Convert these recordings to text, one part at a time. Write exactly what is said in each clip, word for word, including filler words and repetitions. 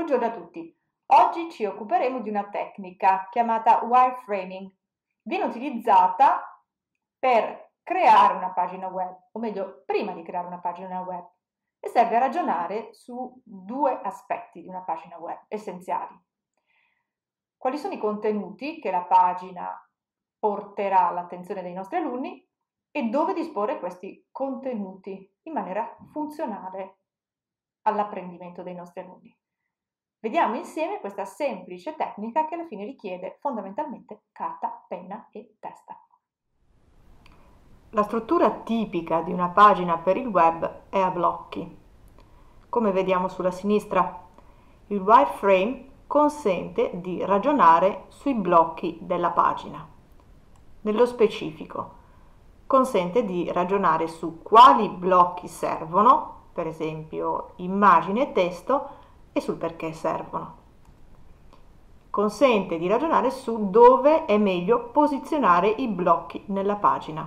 Buongiorno a tutti. Oggi ci occuperemo di una tecnica chiamata wireframing. Viene utilizzata per creare una pagina web, o meglio, prima di creare una pagina web, e serve a ragionare su due aspetti di una pagina web essenziali. Quali sono i contenuti che la pagina porterà all'attenzione dei nostri alunni e dove disporre questi contenuti in maniera funzionale all'apprendimento dei nostri alunni. Vediamo insieme questa semplice tecnica che alla fine richiede fondamentalmente carta, penna e testa. La struttura tipica di una pagina per il web è a blocchi. Come vediamo sulla sinistra, il wireframe consente di ragionare sui blocchi della pagina. Nello specifico, consente di ragionare su quali blocchi servono, per esempio immagine e testo, e sul perché servono. Consente di ragionare su dove è meglio posizionare i blocchi nella pagina.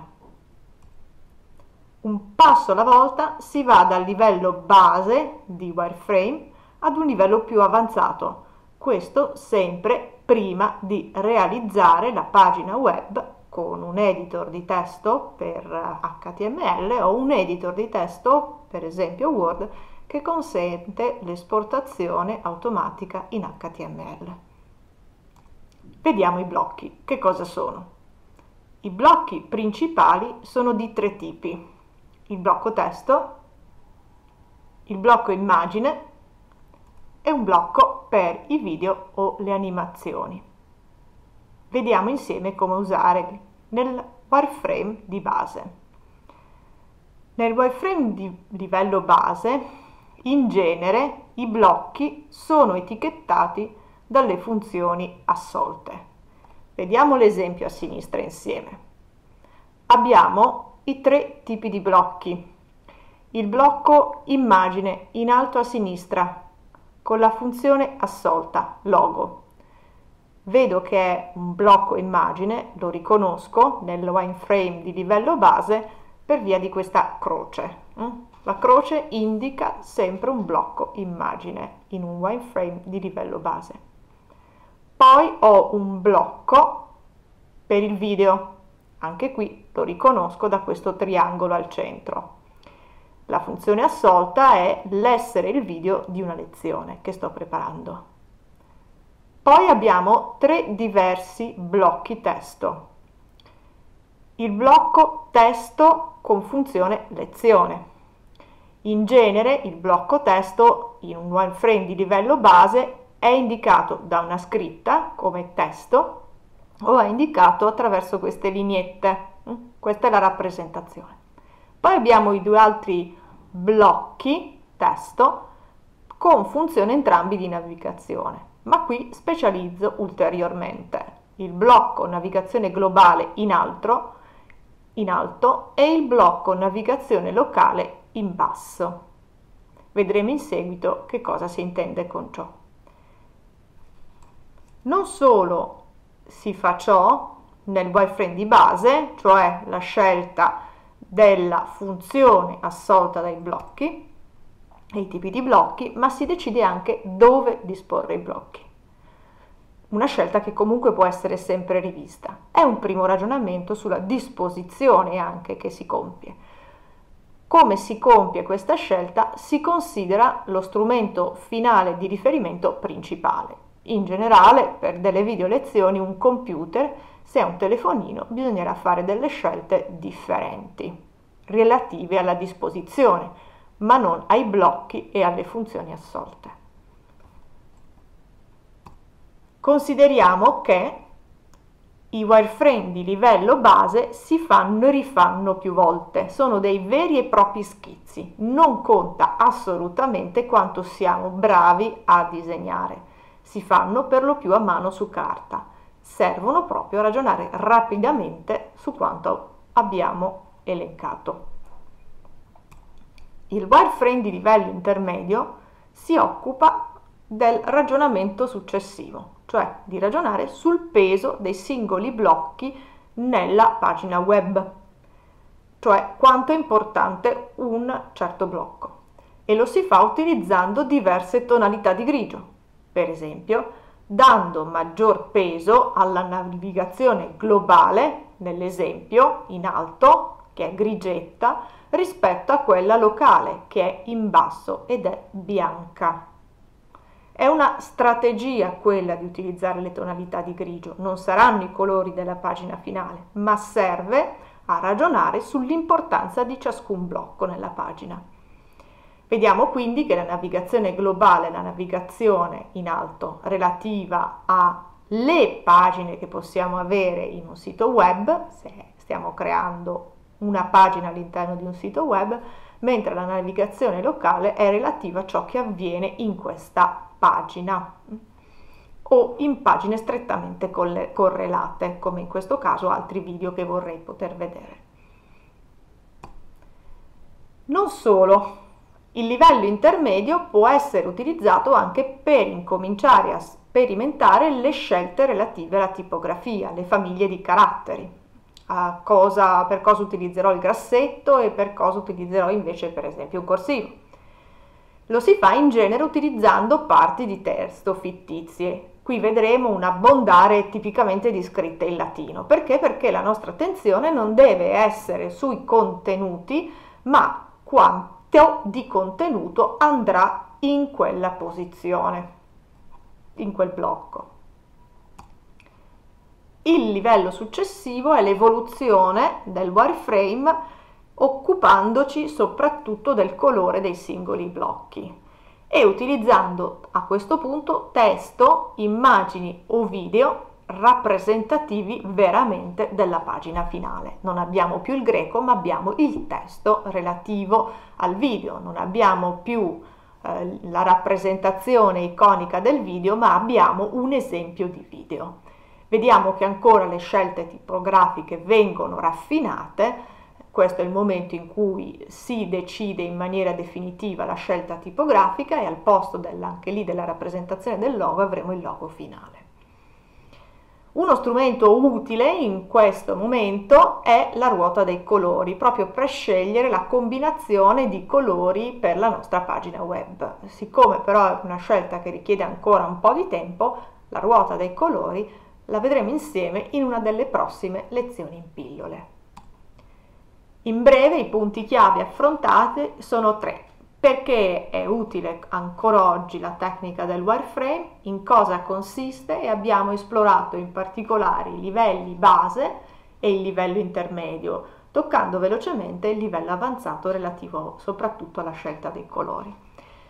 Un passo alla volta si va dal livello base di wireframe ad un livello più avanzato, questo sempre prima di realizzare la pagina web con un editor di testo per H T M L o un editor di testo, per esempio Word, che consente l'esportazione automatica in H T M L. Vediamo i blocchi. Che cosa sono? I blocchi principali sono di tre tipi: il blocco testo, il blocco immagine e un blocco per i video o le animazioni. Vediamo insieme come usare nel wireframe di base. Nel wireframe di livello base, in genere, i blocchi sono etichettati dalle funzioni assolte. Vediamo l'esempio a sinistra insieme. Abbiamo i tre tipi di blocchi. Il blocco immagine in alto a sinistra con la funzione assolta, logo. Vedo che è un blocco immagine, lo riconosco nel wireframe di livello base per via di questa croce. La croce indica sempre un blocco immagine in un wireframe di livello base. Poi ho un blocco per il video, anche qui lo riconosco da questo triangolo al centro. La funzione assolta è l'essere il video di una lezione che sto preparando. Poi abbiamo tre diversi blocchi testo. Il blocco testo con funzione lezione. In genere il blocco testo in un wireframe di livello base è indicato da una scritta come testo o è indicato attraverso queste lineette. Questa è la rappresentazione. Poi abbiamo i due altri blocchi testo con funzione entrambi di navigazione, ma qui specializzo ulteriormente il blocco navigazione globale in alto, in alto e il blocco navigazione locale in basso. Vedremo in seguito che cosa si intende con ciò. Non solo si fa ciò nel wireframe di base, cioè la scelta della funzione assolta dai blocchi e i tipi di blocchi, ma si decide anche dove disporre i blocchi. Una scelta che comunque può essere sempre rivista. È un primo ragionamento sulla disposizione anche che si compie. Come si compie questa scelta si considera lo strumento finale di riferimento principale. In generale, per delle video lezioni, un computer, se è un telefonino, bisognerà fare delle scelte differenti, relative alla disposizione, ma non ai blocchi e alle funzioni assolte. Consideriamo che i wireframe di livello base si fanno e rifanno più volte, sono dei veri e propri schizzi, non conta assolutamente quanto siamo bravi a disegnare, si fanno per lo più a mano su carta, servono proprio a ragionare rapidamente su quanto abbiamo elencato. Il wireframe di livello intermedio si occupa del ragionamento successivo, cioè di ragionare sul peso dei singoli blocchi nella pagina web, cioè quanto è importante un certo blocco, e lo si fa utilizzando diverse tonalità di grigio. per esempio, dando maggior peso alla navigazione globale, nell'esempio in alto, che è grigetta, rispetto a quella locale, che è in basso ed è bianca. È una strategia quella di utilizzare le tonalità di grigio, non saranno i colori della pagina finale, ma serve a ragionare sull'importanza di ciascun blocco nella pagina. Vediamo quindi che la navigazione globale, la navigazione in alto relativa alle pagine che possiamo avere in un sito web, se stiamo creando una pagina all'interno di un sito web, mentre la navigazione locale è relativa a ciò che avviene in questa pagina o in pagine strettamente correlate, come in questo caso altri video che vorrei poter vedere. Non solo, il livello intermedio può essere utilizzato anche per incominciare a sperimentare le scelte relative alla tipografia, le famiglie di caratteri, a cosa, per cosa utilizzerò il grassetto e per cosa utilizzerò invece per esempio un corsivo. Lo si fa in genere utilizzando parti di testo fittizie. Qui vedremo un abbondare tipicamente di scritte in latino. Perché? Perché la nostra attenzione non deve essere sui contenuti, ma quanto di contenuto andrà in quella posizione, in quel blocco. Il livello successivo è l'evoluzione del wireframe, occupandoci soprattutto del colore dei singoli blocchi e utilizzando a questo punto testo, immagini o video rappresentativi veramente della pagina finale. Non abbiamo più il greco, ma abbiamo il testo relativo al video, non abbiamo più eh, la rappresentazione iconica del video, ma abbiamo un esempio di video. Vediamo che ancora le scelte tipografiche vengono raffinate. Questo è il momento in cui si decide in maniera definitiva la scelta tipografica e al posto della, anche lì della rappresentazione del logo avremo il logo finale. Uno strumento utile in questo momento è la ruota dei colori, proprio per scegliere la combinazione di colori per la nostra pagina web. Siccome però è una scelta che richiede ancora un po' di tempo, la ruota dei colori la vedremo insieme in una delle prossime lezioni in pillole. In breve i punti chiave affrontati sono tre. Perché è utile ancora oggi la tecnica del wireframe, in cosa consiste e abbiamo esplorato in particolare i livelli base e il livello intermedio, toccando velocemente il livello avanzato relativo soprattutto alla scelta dei colori.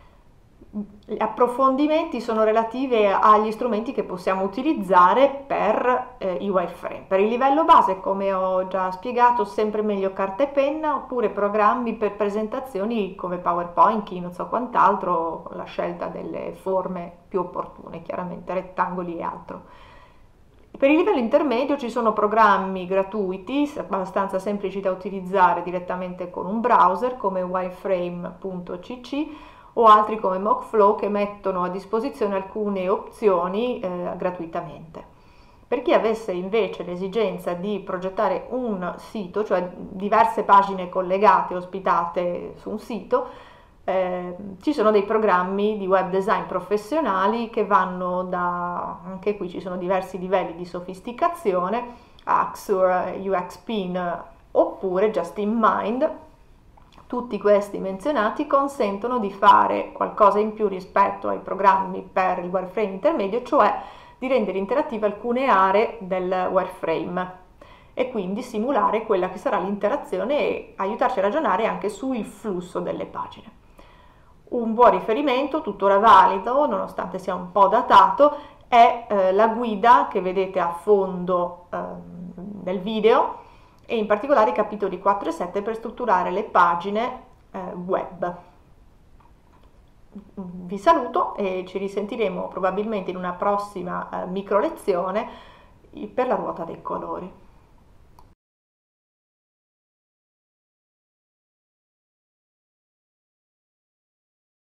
Gli approfondimenti sono relativi agli strumenti che possiamo utilizzare per eh, i wireframe. Per il livello base, come ho già spiegato, sempre meglio carta e penna oppure programmi per presentazioni come PowerPoint, Keynote o quant'altro, con la scelta delle forme più opportune, chiaramente rettangoli e altro. Per il livello intermedio ci sono programmi gratuiti, abbastanza semplici da utilizzare direttamente con un browser come wireframe punto c c o altri come Mockflow che mettono a disposizione alcune opzioni eh, gratuitamente. Per chi avesse invece l'esigenza di progettare un sito, cioè diverse pagine collegate, ospitate su un sito, eh, ci sono dei programmi di web design professionali che vanno da, anche qui ci sono diversi livelli di sofisticazione, Axure, U X Pin oppure Just in Mind. Tutti questi menzionati consentono di fare qualcosa in più rispetto ai programmi per il wireframe intermedio, cioè di rendere interattive alcune aree del wireframe e quindi simulare quella che sarà l'interazione e aiutarci a ragionare anche sul flusso delle pagine. Un buon riferimento, tuttora valido, nonostante sia un po' datato, è eh, la guida che vedete a fondo eh, del video, e in particolare i capitoli quattro e sette per strutturare le pagine eh, web. Vi saluto e ci risentiremo probabilmente in una prossima eh, micro lezione per la ruota dei colori.